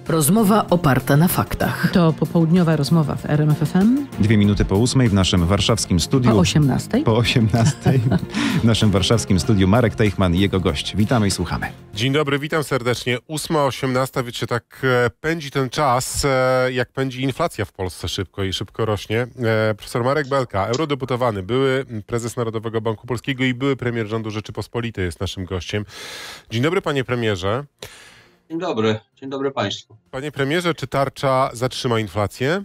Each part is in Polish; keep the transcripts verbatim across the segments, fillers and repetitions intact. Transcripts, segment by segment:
Rozmowa oparta na faktach. To popołudniowa rozmowa w R M F F M. Dwie minuty po ósmej w naszym warszawskim studiu. Po osiemnastej. Po osiemnastej. W naszym warszawskim studiu Marek Teichman i jego gość. Witamy i słuchamy. Dzień dobry, witam serdecznie. ósma, osiemnasta, wiecie, tak e, pędzi ten czas, e, jak pędzi inflacja w Polsce szybko i szybko rośnie. E, profesor Marek Belka, eurodeputowany, były prezes Narodowego Banku Polskiego i były premier rządu Rzeczypospolitej jest naszym gościem. Dzień dobry, panie premierze. Dzień dobry, dzień dobry państwu. Panie premierze, czy tarcza zatrzyma inflację?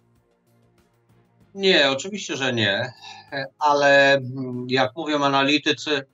Nie, oczywiście, że nie, ale jak mówią analitycy,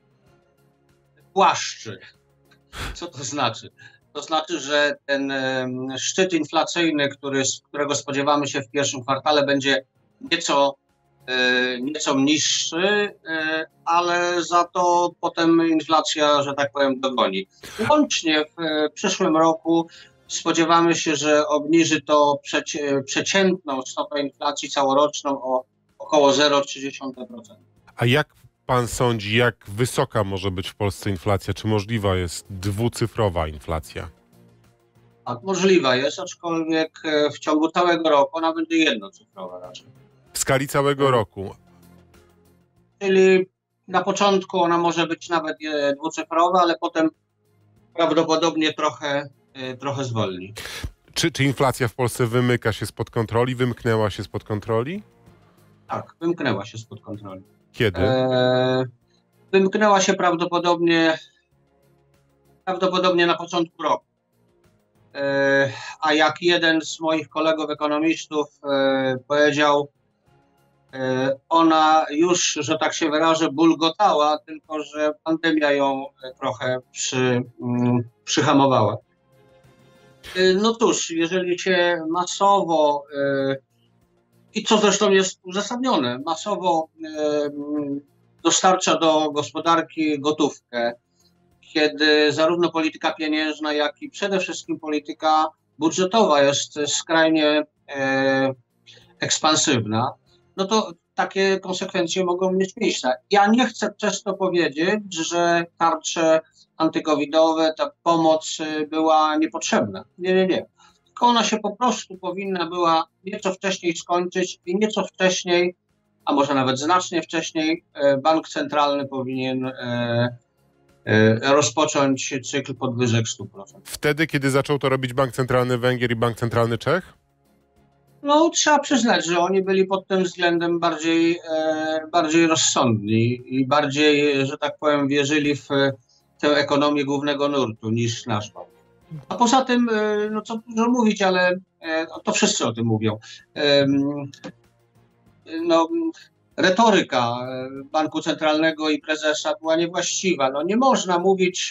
płaszczy. Co to znaczy? To znaczy, że ten szczyt inflacyjny, który, którego spodziewamy się w pierwszym kwartale, będzie nieco, nieco niższy, ale za to potem inflacja, że tak powiem, dogoni. Łącznie w przyszłym roku spodziewamy się, że obniży to przeci- przeciętną stopę inflacji całoroczną o około zero przecinek trzy procent. A jak pan sądzi, jak wysoka może być w Polsce inflacja? Czy możliwa jest dwucyfrowa inflacja? Tak, możliwa jest, aczkolwiek w ciągu całego roku ona będzie jednocyfrowa raczej. W skali całego roku? Czyli na początku ona może być nawet dwucyfrowa, ale potem prawdopodobnie trochę, trochę zwolni. Czy, czy inflacja w Polsce wymyka się spod kontroli? Wymknęła się spod kontroli? Tak, wymknęła się spod kontroli. Kiedy? E, wymknęła się prawdopodobnie, prawdopodobnie na początku roku. E, a jak jeden z moich kolegów ekonomistów e, powiedział, e, ona już, że tak się wyrażę, bulgotała, tylko że pandemia ją trochę przy, mm, przyhamowała. E, no cóż, jeżeli się masowo e, i co zresztą jest uzasadnione, masowo e, dostarcza do gospodarki gotówkę, kiedy zarówno polityka pieniężna, jak i przede wszystkim polityka budżetowa jest skrajnie e, ekspansywna, no to takie konsekwencje mogą mieć miejsce. Ja nie chcę przez to powiedzieć, że tarcze antykowidowe, ta pomoc była niepotrzebna. Nie, nie, nie. Tylko ona się po prostu powinna była nieco wcześniej skończyć i nieco wcześniej, a może nawet znacznie wcześniej, bank centralny powinien rozpocząć cykl podwyżek stóp procentowych. Wtedy, kiedy zaczął to robić Bank Centralny Węgier i Bank Centralny Czech? No, trzeba przyznać, że oni byli pod tym względem bardziej, bardziej rozsądni i bardziej, że tak powiem, wierzyli w tę ekonomię głównego nurtu niż nasz bank. A poza tym, no co dużo mówić, ale to wszyscy o tym mówią. No, retoryka Banku Centralnego i prezesa była niewłaściwa. No, nie można mówić,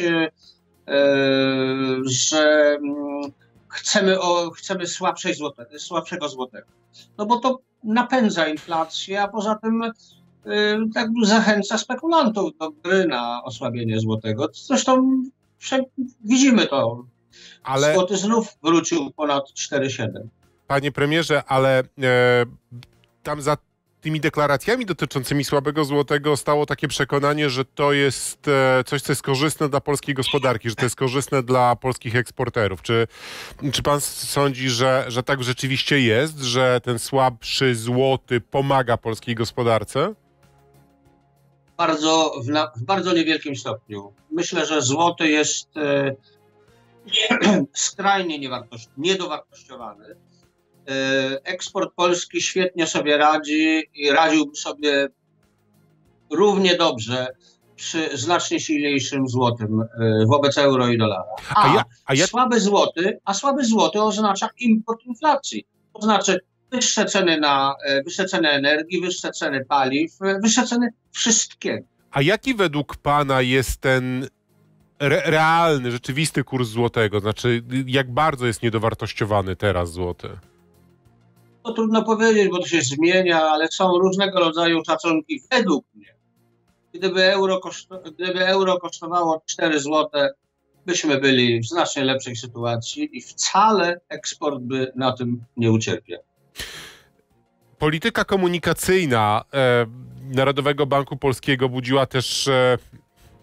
że chcemy, o, chcemy słabszej złote, słabszego złotego. No bo to napędza inflację, a poza tym tak zachęca spekulantów do gry na osłabienie złotego. Zresztą widzimy to. Ale złoty znów wrócił ponad cztery siedem. Panie premierze, ale e, tam za tymi deklaracjami dotyczącymi słabego złotego stało takie przekonanie, że to jest e, coś, co jest korzystne dla polskiej gospodarki, że to jest korzystne dla polskich eksporterów. Czy, czy pan sądzi, że, że tak rzeczywiście jest, że ten słabszy złoty pomaga polskiej gospodarce? Bardzo, w, na, w bardzo niewielkim stopniu. Myślę, że złoty jest e, skrajnie niewartości- niedowartościowany. Eksport polski świetnie sobie radzi i radziłby sobie równie dobrze przy znacznie silniejszym złotym wobec euro i dolara. A, a, ja, a ja... słaby złoty, a słaby złoty oznacza import inflacji. To znaczy wyższe ceny na wyższe ceny energii, wyższe ceny paliw, wyższe ceny wszystkiego. A jaki według pana jest ten Re- realny, rzeczywisty kurs złotego? Znaczy, jak bardzo jest niedowartościowany teraz złoty? To trudno powiedzieć, bo to się zmienia, ale są różnego rodzaju szacunki. Według mnie, gdyby euro, koszto- gdyby euro kosztowało cztery złote, byśmy byli w znacznie lepszej sytuacji i wcale eksport by na tym nie ucierpiał. Polityka komunikacyjna e, Narodowego Banku Polskiego budziła też e,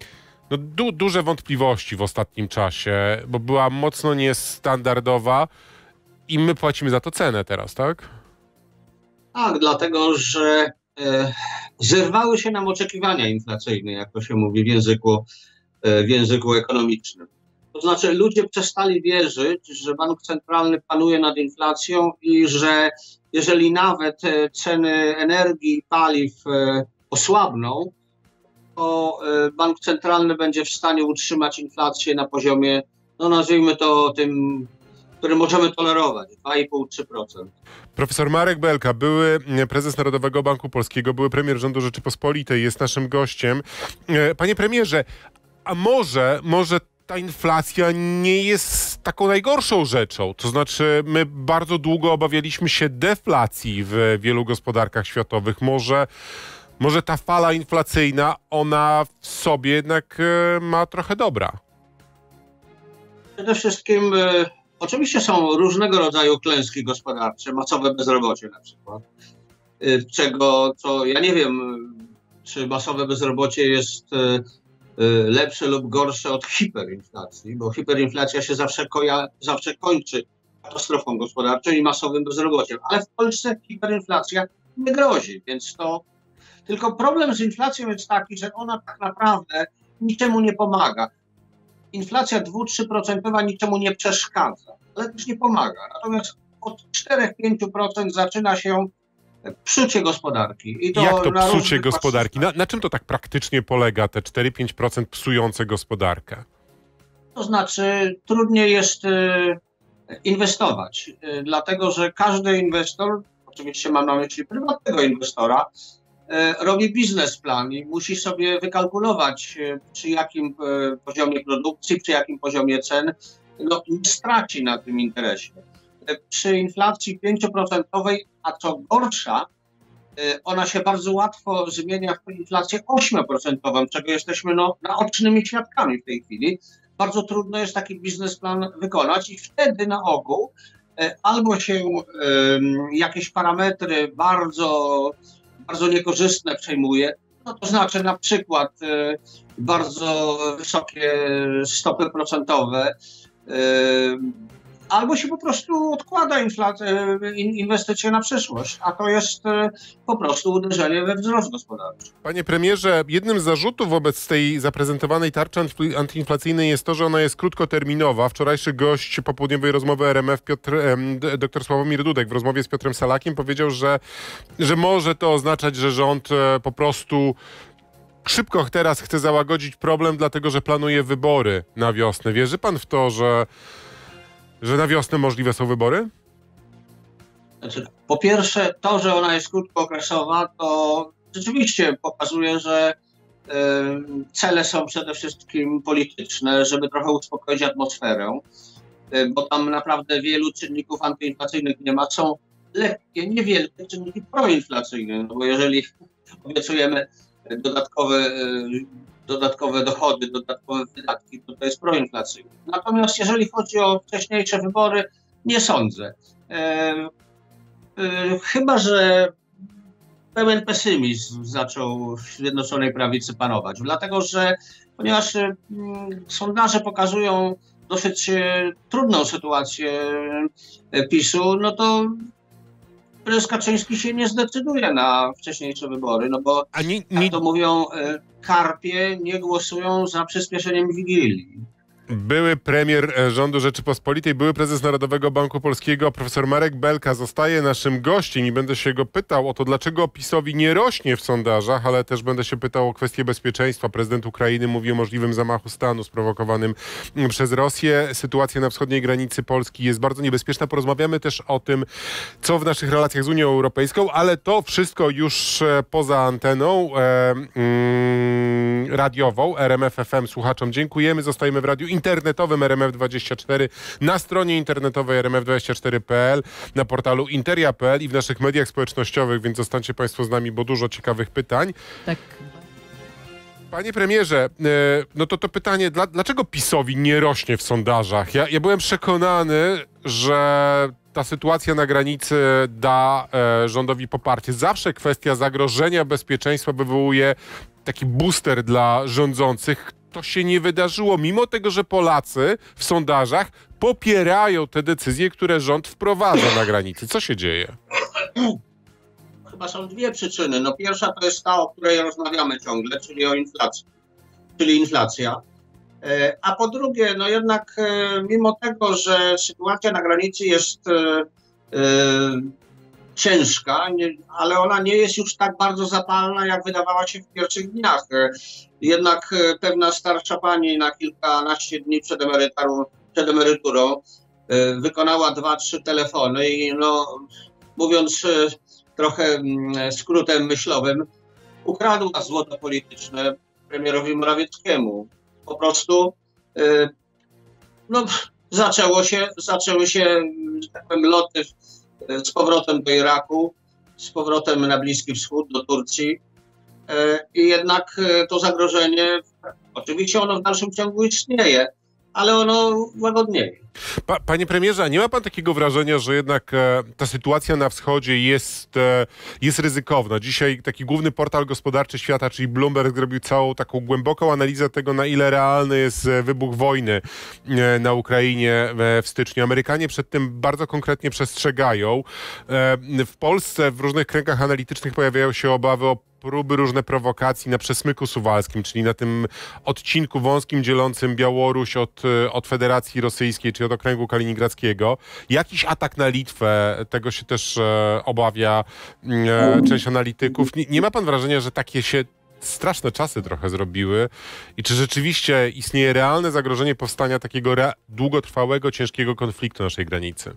no, du duże wątpliwości w ostatnim czasie, bo była mocno niestandardowa i my płacimy za to cenę teraz, tak? Tak, dlatego że e, zerwały się nam oczekiwania inflacyjne, jak to się mówi w języku, e, w języku ekonomicznym. To znaczy ludzie przestali wierzyć, że bank centralny panuje nad inflacją i że jeżeli nawet e, ceny energii i paliw e, osłabną, to e, bank centralny będzie w stanie utrzymać inflację na poziomie, no nazwijmy to tym, który możemy tolerować, dwa i pół do trzech procent. Profesor Marek Belka, były prezes Narodowego Banku Polskiego, były premier rządu Rzeczypospolitej, jest naszym gościem. Panie premierze, a może, może ta inflacja nie jest taką najgorszą rzeczą? To znaczy, my bardzo długo obawialiśmy się deflacji w wielu gospodarkach światowych. Może, może ta fala inflacyjna, ona w sobie jednak ma trochę dobra? Przede wszystkim oczywiście są różnego rodzaju klęski gospodarcze, masowe bezrobocie na przykład, czego, co ja nie wiem, czy masowe bezrobocie jest lepsze lub gorsze od hiperinflacji, bo hiperinflacja się zawsze, koja, zawsze kończy katastrofą gospodarczą i masowym bezrobociem, ale w Polsce hiperinflacja nie grozi, więc to tylko problem z inflacją jest taki, że ona tak naprawdę niczemu nie pomaga. Inflacja dwa do trzech procent niczemu nie przeszkadza, ale też nie pomaga. Natomiast od cztery do pięciu procent zaczyna się psucie gospodarki. I to Jak to na psucie gospodarki? Na, na czym to tak praktycznie polega, te cztery do pięciu procent psujące gospodarkę? To znaczy trudniej jest y, inwestować, y, dlatego że każdy inwestor, oczywiście mam na myśli prywatnego inwestora, robi biznesplan i musi sobie wykalkulować, przy jakim poziomie produkcji, przy jakim poziomie cen, no, nie straci na tym interesie. Przy inflacji pięcioprocentowej, a co gorsza, ona się bardzo łatwo zmienia w inflację ośmioprocentową, czego jesteśmy no, naocznymi świadkami w tej chwili. Bardzo trudno jest taki biznesplan wykonać i wtedy na ogół albo się um, jakieś parametry bardzo bardzo niekorzystne przejmuje, no to znaczy na przykład y, bardzo wysokie stopy procentowe, y, albo się po prostu odkłada inflację, y, inwestycje na przyszłość, a to jest y, po prostu uderzenie we wzrost gospodarczy. Panie premierze, jednym z zarzutów wobec tej zaprezentowanej tarczy antyinflacyjnej jest to, że ona jest krótkoterminowa. Wczorajszy gość popołudniowej rozmowy R M F, Piotr, dr Sławomir Dudek, w rozmowie z Piotrem Salakiem powiedział, że, że może to oznaczać, że rząd po prostu szybko teraz chce załagodzić problem, dlatego że planuje wybory na wiosnę. Wierzy pan w to, że, że na wiosnę możliwe są wybory? Znaczy, po pierwsze, to, że ona jest krótkookresowa, to rzeczywiście pokazuje, że y, cele są przede wszystkim polityczne, żeby trochę uspokoić atmosferę, y, bo tam naprawdę wielu czynników antyinflacyjnych nie ma. Są lekkie, niewielkie czynniki proinflacyjne, no bo jeżeli obiecujemy dodatkowe, y, dodatkowe dochody, dodatkowe wydatki, to to jest proinflacyjne. Natomiast jeżeli chodzi o wcześniejsze wybory, nie sądzę. Y, Chyba że pełen pesymizm zaczął w Zjednoczonej Prawicy panować, dlatego że ponieważ mm, sondaże pokazują dosyć e, trudną sytuację e, PiSu, no to prezes Kaczyński się nie zdecyduje na wcześniejsze wybory, no bo A nie, nie... nie... jak to mówią, e, karpie nie głosują za przyspieszeniem Wigilii. Były premier rządu Rzeczypospolitej, były prezes Narodowego Banku Polskiego, profesor Marek Belka zostaje naszym gościem i będę się go pytał o to, dlaczego PiS-owi nie rośnie w sondażach, ale też będę się pytał o kwestię bezpieczeństwa. Prezydent Ukrainy mówi o możliwym zamachu stanu sprowokowanym przez Rosję. Sytuacja na wschodniej granicy Polski jest bardzo niebezpieczna. Porozmawiamy też o tym, co w naszych relacjach z Unią Europejską, ale to wszystko już poza anteną e, mm, radiową R M F F M. Słuchaczom dziękujemy. Zostajemy w radiu internetowym R M F dwadzieścia cztery, na stronie internetowej R M F dwadzieścia cztery kropka p l, na portalu interia kropka p l i w naszych mediach społecznościowych, więc zostańcie Państwo z nami, bo dużo ciekawych pytań. Tak. Panie premierze, no to to pytanie, dla, dlaczego PiS-owi nie rośnie w sondażach? Ja, ja byłem przekonany, że ta sytuacja na granicy da e, rządowi poparcie. Zawsze kwestia zagrożenia bezpieczeństwa wywołuje taki booster dla rządzących. to się nie wydarzyło, mimo tego, że Polacy w sondażach popierają te decyzje, które rząd wprowadza na granicy. Co się dzieje? Chyba są dwie przyczyny. No pierwsza to jest ta, o której rozmawiamy ciągle, czyli o inflacji, czyli inflacja. A po drugie, no jednak mimo tego, że sytuacja na granicy jest e, e, ciężka, nie, ale ona nie jest już tak bardzo zapalna, jak wydawała się w pierwszych dniach. Jednak pewna starsza pani na kilkanaście dni przed emeryturą, przed emeryturą e, wykonała dwa, trzy telefony i no, mówiąc e, trochę skrótem myślowym, ukradła złoto polityczne premierowi Morawieckiemu. Po prostu y, no, zaczęło się, zaczęły się, że tak powiem, loty z powrotem do Iraku, z powrotem na Bliski Wschód, do Turcji. Y, I jednak y, to zagrożenie, oczywiście ono w dalszym ciągu istnieje, ale ono łagodnieje. Pa, panie premierze, a nie ma pan takiego wrażenia, że jednak e, ta sytuacja na wschodzie jest, e, jest ryzykowna? Dzisiaj taki główny portal gospodarczy świata, czyli Bloomberg, zrobił całą taką głęboką analizę tego, na ile realny jest wybuch wojny e, na Ukrainie e, w styczniu. Amerykanie przed tym bardzo konkretnie przestrzegają. E, w Polsce w różnych kręgach analitycznych pojawiają się obawy o próby różne prowokacji na Przesmyku Suwalskim, czyli na tym odcinku wąskim dzielącym Białoruś od, od Federacji Rosyjskiej, czy od okręgu kaliningradzkiego. Jakiś atak na Litwę, tego się też e, obawia e, część analityków. Nie, nie ma pan wrażenia, że takie się straszne czasy trochę zrobiły i czy rzeczywiście istnieje realne zagrożenie powstania takiego długotrwałego, ciężkiego konfliktu na naszej granicy?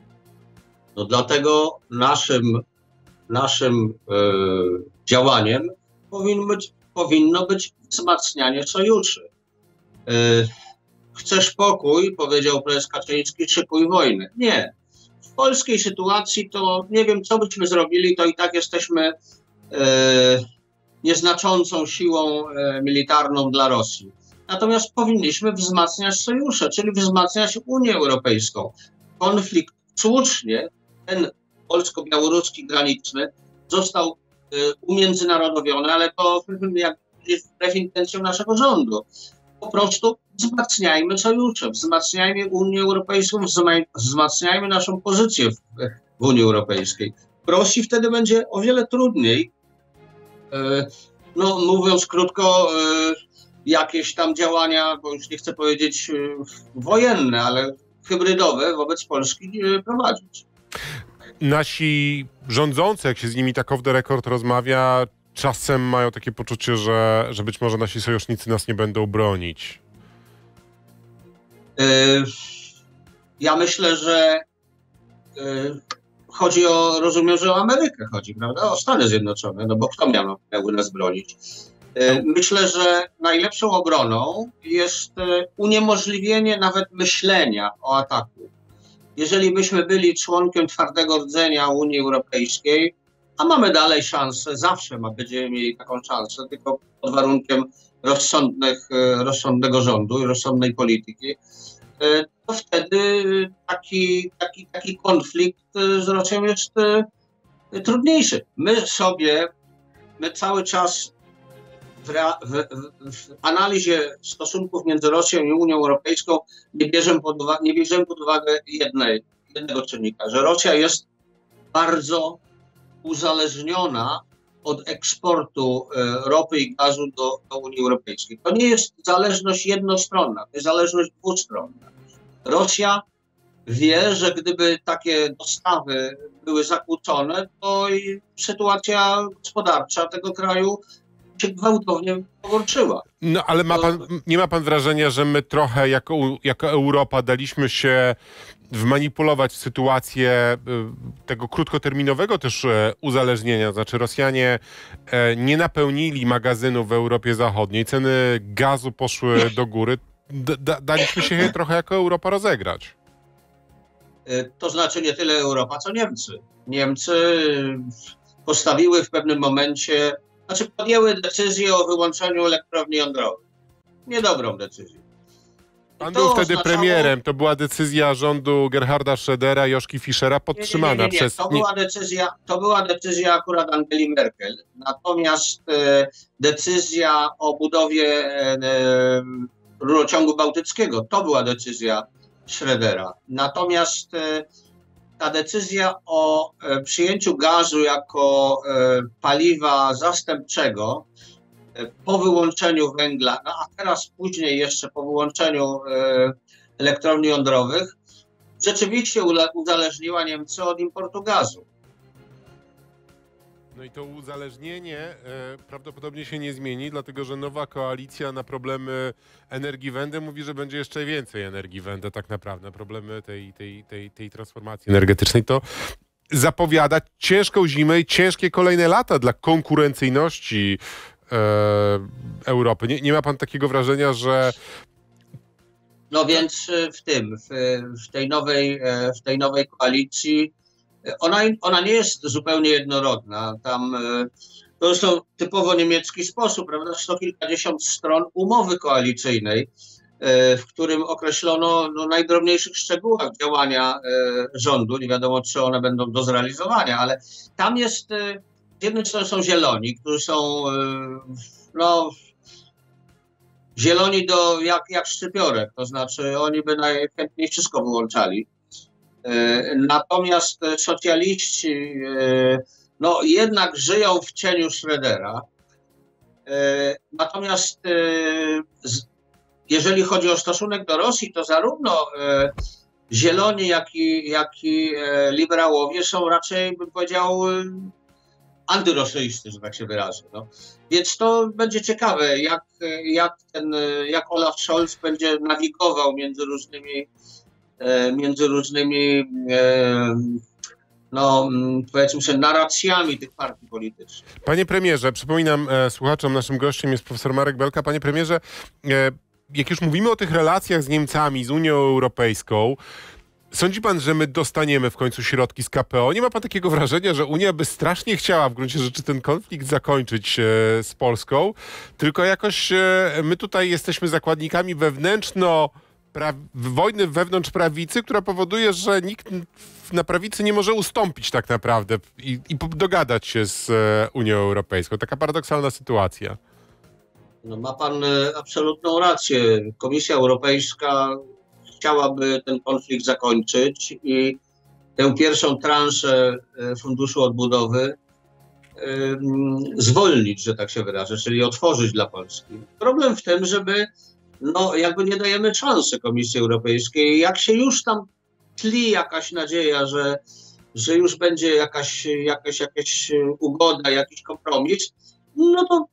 No dlatego naszym Naszym e, działaniem powinno być, powinno być wzmacnianie sojuszy. E, chcesz pokój, powiedział prezes Kaczyński, szykuj wojnę. Nie. W polskiej sytuacji to nie wiem, co byśmy zrobili, to i tak jesteśmy e, nieznaczącą siłą e, militarną dla Rosji. Natomiast powinniśmy wzmacniać sojusze, czyli wzmacniać Unię Europejską. Konflikt słusznie, ten polsko-białoruski graniczny został y, umiędzynarodowiony, ale to jak jest wbrew intencjom naszego rządu. Po prostu wzmacniajmy sojusze, wzmacniajmy Unię Europejską, wzmacniajmy naszą pozycję w, w Unii Europejskiej. W Rosji wtedy będzie o wiele trudniej, y, no mówiąc krótko, y, jakieś tam działania, bo już nie chcę powiedzieć y, wojenne, ale hybrydowe wobec Polski y, prowadzić. Nasi rządzący, jak się z nimi tak off the record rozmawia, czasem mają takie poczucie, że, że być może nasi sojusznicy nas nie będą bronić. Yy, ja myślę, że yy, chodzi o, rozumiem, że o Amerykę chodzi, prawda? O Stany Zjednoczone, no bo kto miał, miałby nas bronić? Yy, myślę, że najlepszą obroną jest yy, uniemożliwienie nawet myślenia o ataku. Jeżeli byśmy byli członkiem twardego rdzenia Unii Europejskiej, a mamy dalej szansę, zawsze ma, będziemy mieli taką szansę, tylko pod warunkiem rozsądnych, rozsądnego rządu i rozsądnej polityki, to wtedy taki, taki, taki konflikt z Rosją jest trudniejszy. My sobie, my cały czas w, w, w analizie stosunków między Rosją i Unią Europejską nie bierzemy pod uwagę, nie bierzemy pod uwagę jednej, jednego czynnika, że Rosja jest bardzo uzależniona od eksportu e, ropy i gazu do, do Unii Europejskiej. To nie jest zależność jednostronna, to jest zależność dwustronna. Rosja wie, że gdyby takie dostawy były zakłócone, to i sytuacja gospodarcza tego kraju się gwałtownie pogorszyła. No ale ma pan, nie ma pan wrażenia, że my trochę jako, jako Europa daliśmy się wmanipulować w sytuację tego krótkoterminowego też uzależnienia? Znaczy Rosjanie nie napełnili magazynów w Europie Zachodniej, ceny gazu poszły do góry. Da, daliśmy się trochę jako Europa rozegrać. To znaczy nie tyle Europa, co Niemcy. Niemcy postawiły w pewnym momencie, znaczy podjęły decyzję o wyłączeniu elektrowni jądrowych. Niedobrą decyzję. Pan to był wtedy oznaczało- premierem. To była decyzja rządu Gerharda Schrödera, Joszki Fischera, podtrzymana Nie, nie, nie, nie. przez... To, nie- była decyzja, to była decyzja akurat Angeli Merkel. Natomiast e, decyzja o budowie e, e, rurociągu bałtyckiego to była decyzja Schrödera. Natomiast e, ta decyzja o e, przyjęciu gazu jako e, paliwa zastępczego e, po wyłączeniu węgla, no a teraz później jeszcze po wyłączeniu e, elektrowni jądrowych, rzeczywiście ule- uzależniła Niemcy od importu gazu. No i to uzależnienie e, prawdopodobnie się nie zmieni, dlatego że nowa koalicja na problemy energii Wende mówi, że będzie jeszcze więcej energii Wende tak naprawdę. Problemy tej, tej, tej, tej transformacji energetycznej to zapowiada ciężką zimę i ciężkie kolejne lata dla konkurencyjności e, Europy. Nie, nie ma pan takiego wrażenia, że No więc e, w tym, w, w, tej, nowej, e, w tej nowej koalicji e, ona, ona nie jest zupełnie jednorodna. Tam e, to są typowo niemiecki sposób, prawda? Sto kilkadziesiąt stron umowy koalicyjnej, e, w którym określono no, najdrobniejszych szczegółach działania e, rządu. Nie wiadomo, czy one będą do zrealizowania, ale tam jest, e, z jednej strony są zieloni, którzy są e, no zieloni do, jak, jak szczypiorek, to znaczy oni by najchętniej wszystko wyłączali. E, Natomiast socjaliści e, no, jednak żyją w cieniu Schrödera. E, Natomiast e, z- jeżeli chodzi o stosunek do Rosji, to zarówno e, zieloni, jak i, jak i e, liberałowie są raczej, bym powiedział, e, antyrosyjscy, że tak się wyrażę. No. Więc to będzie ciekawe, jak, jak, ten, jak Olaf Scholz będzie nawigował między różnymi, e, między różnymi e, no, mm, powiedzmy sobie, narracjami tych partii politycznych. Panie premierze, przypominam e, słuchaczom, naszym gościem jest profesor Marek Belka. Panie premierze, e, jak już mówimy o tych relacjach z Niemcami, z Unią Europejską, sądzi pan, że my dostaniemy w końcu środki z K P O? Nie ma pan takiego wrażenia, że Unia by strasznie chciała w gruncie rzeczy ten konflikt zakończyć e, z Polską, tylko jakoś e, my tutaj jesteśmy zakładnikami wewnętrzno pra- wojny wewnątrz prawicy, która powoduje, że nikt na prawicy nie może ustąpić tak naprawdę i, i po- dogadać się z e, Unią Europejską. Taka paradoksalna sytuacja. No, ma pan e, absolutną rację. Komisja Europejska chciałaby ten konflikt zakończyć i tę pierwszą transzę e, Funduszu Odbudowy e, mm, zwolnić, że tak się wyrażę, czyli otworzyć dla Polski. Problem w tym, żeby no jakby nie dajemy szansy Komisji Europejskiej. Jak się już tam tli jakaś nadzieja, że, że już będzie jakaś, jakaś, jakaś ugoda, jakiś kompromis, no to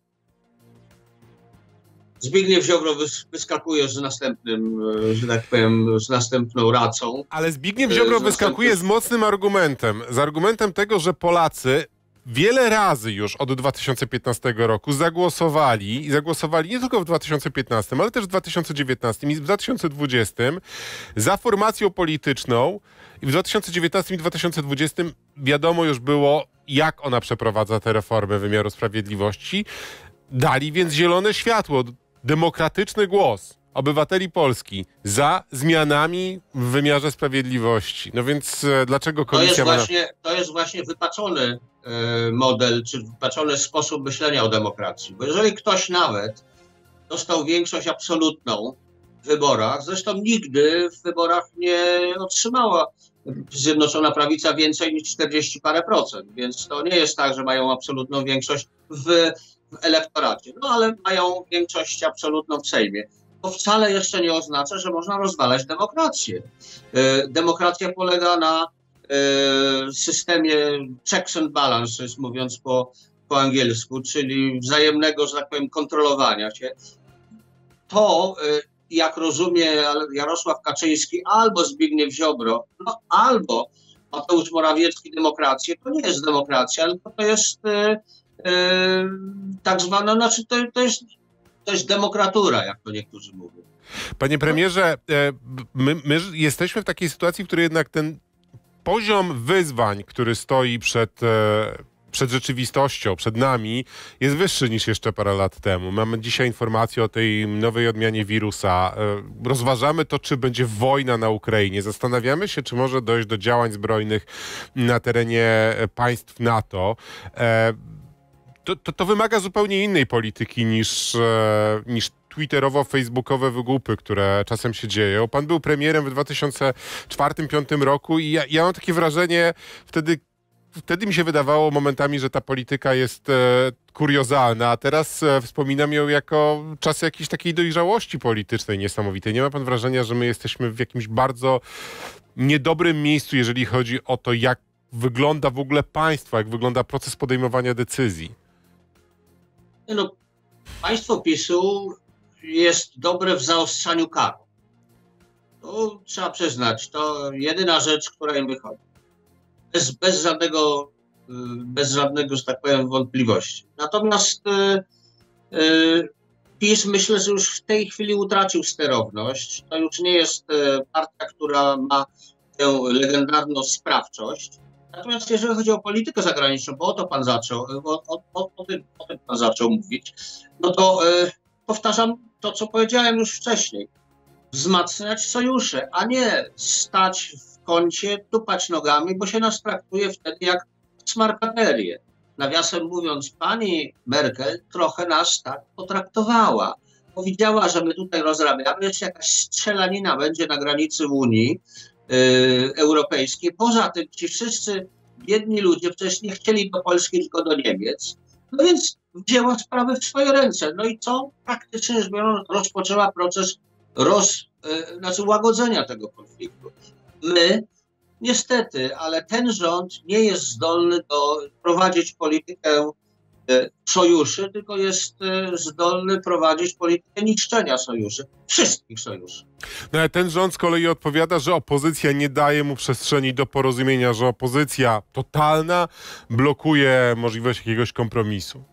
Zbigniew Ziobro wys- wyskakuje z następnym, e, że tak powiem, z następną racą. Ale Zbigniew E, Ziobro z wyskakuje z następnym- mocnym argumentem. Z argumentem tego, że Polacy wiele razy już od dwa tysiące piętnastego roku zagłosowali i zagłosowali nie tylko w dwa tysiące piętnastym, ale też w dwa tysiące dziewiętnastym i w dwa tysiące dwudziestym za formacją polityczną i w dwa tysiące dziewiętnastym i dwa tysiące dwudziestym wiadomo już było, jak ona przeprowadza te reformy wymiaru sprawiedliwości. Dali więc zielone światło, demokratyczny głos obywateli Polski za zmianami w wymiarze sprawiedliwości. No więc e, dlaczego To jest komisja ma... właśnie, to jest właśnie wypaczony e, model, czy wypaczony sposób myślenia o demokracji. Bo jeżeli ktoś nawet dostał większość absolutną w wyborach, zresztą nigdy w wyborach nie otrzymała Zjednoczona Prawica więcej niż czterdzieści parę procent, więc to nie jest tak, że mają absolutną większość w, w elektoracie, no ale mają większość absolutną w Sejmie. To wcale jeszcze nie oznacza, że można rozwalać demokrację. E, Demokracja polega na e, systemie checks and balances, mówiąc po, po angielsku, czyli wzajemnego, że tak powiem, kontrolowania się. To, e, jak rozumie Jarosław Kaczyński albo Zbigniew Ziobro, no, albo Mateusz Morawiecki demokrację, to nie jest demokracja, tylko to jest e, e, tak zwana, znaczy to, to jest To jest demokratura, jak to niektórzy mówią. Panie premierze, e, my, my jesteśmy w takiej sytuacji, w której jednak ten poziom wyzwań, który stoi przed e, przed rzeczywistością, przed nami, jest wyższy niż jeszcze parę lat temu. Mamy dzisiaj informacje o tej nowej odmianie wirusa. Rozważamy to, czy będzie wojna na Ukrainie. Zastanawiamy się, czy może dojść do działań zbrojnych na terenie państw NATO. To, to, to wymaga zupełnie innej polityki niż, niż twitterowo-facebookowe wygłupy, które czasem się dzieją. Pan był premierem w dwa tysiące czwartym do dwa tysiące piątym roku i ja, ja mam takie wrażenie, wtedy, wtedy mi się wydawało momentami, że ta polityka jest e, kuriozalna, a teraz e, wspominam ją jako czas jakiejś takiej dojrzałości politycznej niesamowitej. Nie ma pan wrażenia, że my jesteśmy w jakimś bardzo niedobrym miejscu, jeżeli chodzi o to, jak wygląda w ogóle państwo, jak wygląda proces podejmowania decyzji? No, państwo PiSu jest dobre w zaostrzaniu kar. To trzeba przyznać, to jedyna rzecz, która im wychodzi. Bez, bez żadnego, bez żadnego, że tak powiem, wątpliwości. Natomiast yy, yy, PiS, myślę, że już w tej chwili utracił sterowność. To już nie jest yy, partia, która ma tę legendarną sprawczość. Natomiast jeżeli chodzi o politykę zagraniczną, bo o to pan zaczął, o, o, o, o, tym, o tym pan zaczął mówić, no to yy, powtarzam to, co powiedziałem już wcześniej. Wzmacniać sojusze, a nie stać w kącie, tupać nogami, bo się nas traktuje wtedy jak smarkaterię. Nawiasem mówiąc, pani Merkel trochę nas tak potraktowała. Powiedziała, że my tutaj rozrabiamy, jeszcze jakaś strzelanina będzie na granicy Unii yy, Europejskiej. Poza tym ci wszyscy biedni ludzie przecież nie chcieli do Polski, tylko do Niemiec. No więc wzięła sprawę w swoje ręce. No i co? Praktycznie rzecz biorąc, rozpoczęła proces roz, yy, znaczy łagodzenia tego konfliktu. My, niestety, ale ten rząd nie jest zdolny do prowadzić politykę e, sojuszy, tylko jest e, zdolny prowadzić politykę niszczenia sojuszy, wszystkich sojuszy. No ale ten rząd z kolei odpowiada, że opozycja nie daje mu przestrzeni do porozumienia, że opozycja totalna blokuje możliwość jakiegoś kompromisu.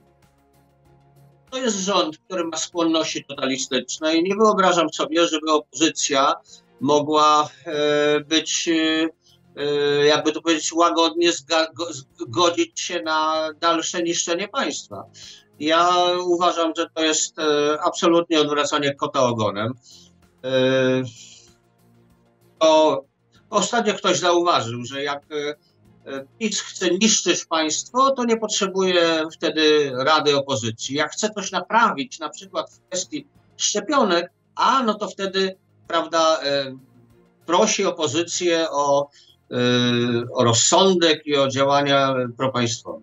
To jest rząd, który ma skłonności totalistyczne i nie wyobrażam sobie, żeby opozycja mogła e, być, e, jakby to powiedzieć, łagodnie zgodzić się na dalsze niszczenie państwa. Ja uważam, że to jest e, absolutnie odwracanie kota ogonem. E, to ostatnio ktoś zauważył, że jak e, PiS chce niszczyć państwo, to nie potrzebuje wtedy rady opozycji. Jak chce coś naprawić, na przykład w kwestii szczepionek, a no to wtedy, prawda, e, prosi opozycję o, e, o rozsądek i o działania propaństwowe.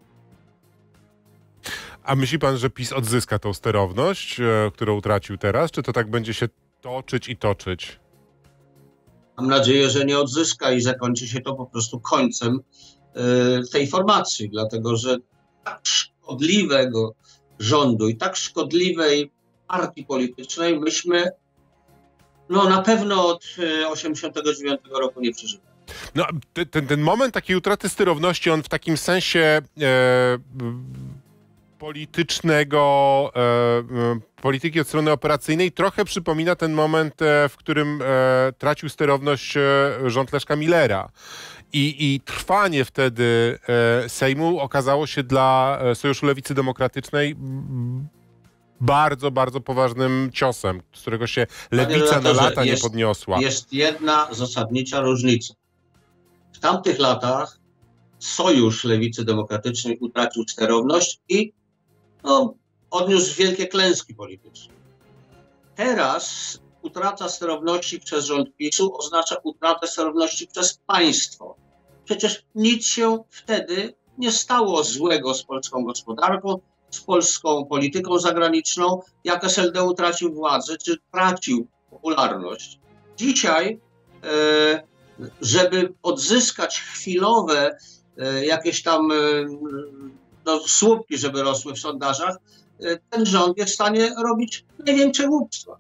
A myśli pan, że PiS odzyska tą sterowność, e, którą utracił teraz? Czy to tak będzie się toczyć i toczyć? Mam nadzieję, że nie odzyska i zakończy się to po prostu końcem e, tej formacji, dlatego że tak szkodliwego rządu i tak szkodliwej partii politycznej myśmy no na pewno od osiemdziesiątego dziewiątego roku nie przeżywamy. No, ten, ten moment takiej utraty sterowności, on w takim sensie e, politycznego, e, polityki od strony operacyjnej trochę przypomina ten moment, e, w którym e, tracił sterowność e, rząd Leszka Millera. I, I trwanie wtedy e, Sejmu okazało się dla Sojuszu Lewicy Demokratycznej bardzo, bardzo poważnym ciosem, z którego się lewica na lata jest, nie podniosła. Jest jedna zasadnicza różnica. W tamtych latach Sojusz Lewicy Demokratycznej utracił sterowność i no, odniósł wielkie klęski polityczne. Teraz utrata sterowności przez rząd PiSu oznacza utratę sterowności przez państwo. Przecież nic się wtedy nie stało złego z polską gospodarką, z polską polityką zagraniczną, jak S L D utracił władzę, czy tracił popularność. Dzisiaj, żeby odzyskać chwilowe jakieś tam no, słupki, żeby rosły w sondażach, ten rząd jest w stanie robić największe głupstwa.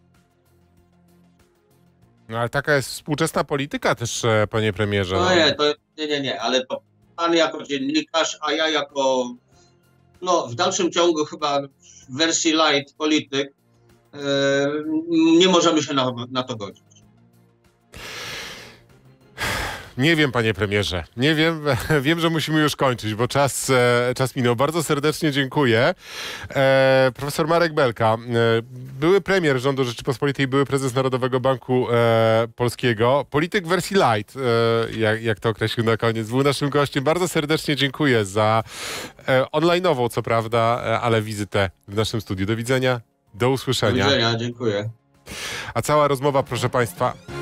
No ale taka jest współczesna polityka też, panie premierze. No nie, to, nie, nie, nie, ale to pan jako dziennikarz, a ja jako no w dalszym ciągu chyba w wersji light polityk yy, nie możemy się na, na to godzić. Nie wiem, panie premierze. Nie wiem. Wiem, że musimy już kończyć, bo czas, e, czas minął. Bardzo serdecznie dziękuję. E, profesor Marek Belka, e, były premier rządu Rzeczypospolitej, były prezes Narodowego Banku e, Polskiego. Polityk wersji light, e, jak, jak to określił na koniec, był naszym gościem. Bardzo serdecznie dziękuję za e, online'ową, co prawda, e, ale wizytę w naszym studiu. Do widzenia. Do usłyszenia. Do widzenia, dziękuję. A cała rozmowa, proszę państwa...